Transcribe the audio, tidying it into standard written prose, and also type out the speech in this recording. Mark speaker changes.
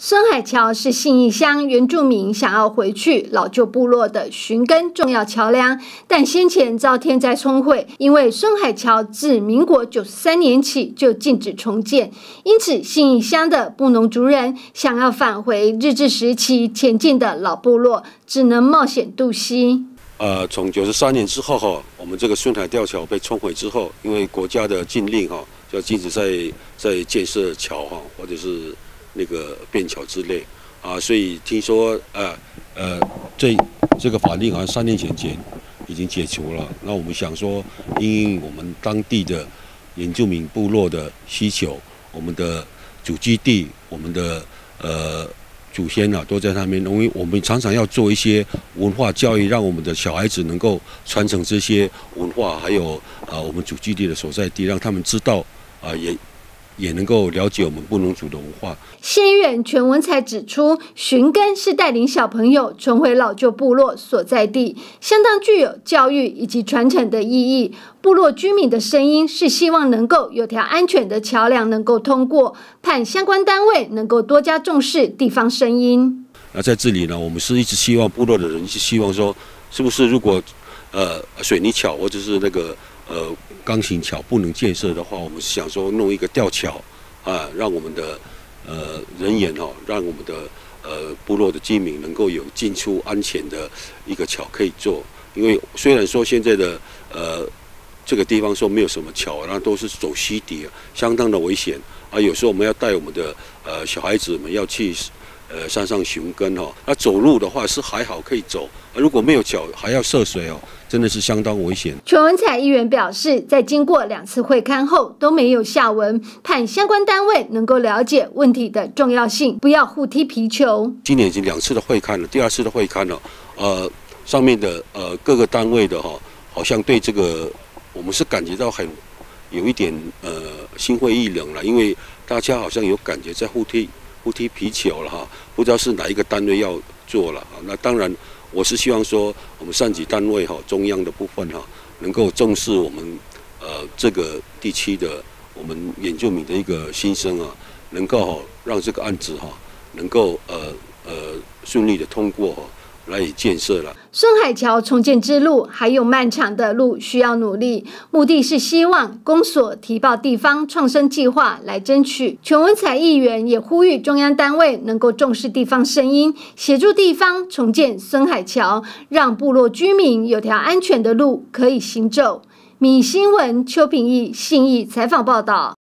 Speaker 1: 孙海桥是信义乡原住民想要回去老旧部落的寻根重要桥梁，但先前遭天灾冲毁，因为孙海桥自民国93年起就禁止重建，因此信义乡的布农族人想要返回日治时期前进的老部落，只能冒险渡溪。
Speaker 2: 从93年之后我们这个孙海吊桥被冲毁之后，因为国家的禁令就禁止在建设桥或者是那个便桥之类所以听说这个法令好像3年前已经解除了。那我们想说，因我们当地的原住民部落的需求，我们的祖基地，我们的祖先都在那边，因为我们常常要做一些文化教育，让我们的小孩子能够传承这些文化，还有我们祖基地的所在地，让他们知道也能够了解我们布农族的文化。
Speaker 1: 县议员全文才指出，寻根是带领小朋友重回老旧部落所在地，相当具有教育以及传承的意义。部落居民的声音是希望能够有条安全的桥梁能够通过，盼相关单位能够多加重视地方声音。
Speaker 2: 那在这里呢，我们是一直希望部落的人是希望说，是不是如果水泥桥或者是那个钢琴桥不能建设的话，我们是想说弄一个吊桥让我们的人员让我们的部落的居民能够有进出安全的一个桥可以做。因为虽然说现在的这个地方说没有什么桥，那都是走溪底相当的危险有时候我们要带我们的小孩子们要去山上寻根那走路的话是还好可以走，如果没有桥还要涉水真的是相当危险。
Speaker 1: 全文采议员表示，在经过2次会勘后都没有下文，盼相关单位能够了解问题的重要性，不要互踢皮球。
Speaker 2: 今年已经2次的会勘了，第2次的会勘了，上面的各个单位的好像对这个我们是感觉到有一点心灰意冷了，因为大家好像有感觉在互踢皮球了不知道是哪一个单位要做了那当然我是希望说我们上级单位中央的部分能够重视我们这个地区的我们原住民的一个心声能够让这个案子能够顺利的通过来建设了。
Speaker 1: 孙海桥重建之路还有漫长的路需要努力，目的是希望公所提报地方创生计划来争取。全文采议员也呼吁中央单位能够重视地方声音，协助地方重建孙海桥，让部落居民有条安全的路可以行走。民意新闻邱品义信义采访报道。